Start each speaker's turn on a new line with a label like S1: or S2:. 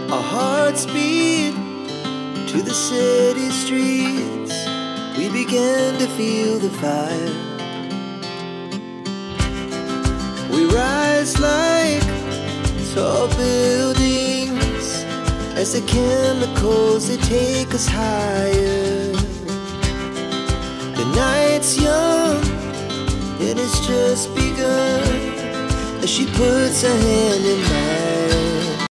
S1: Our hearts beat to the city streets. We began to feel the fire. We rise like tall buildings as the chemicals, they take us higher. The night's young and it's just begun as she puts her hand in mine.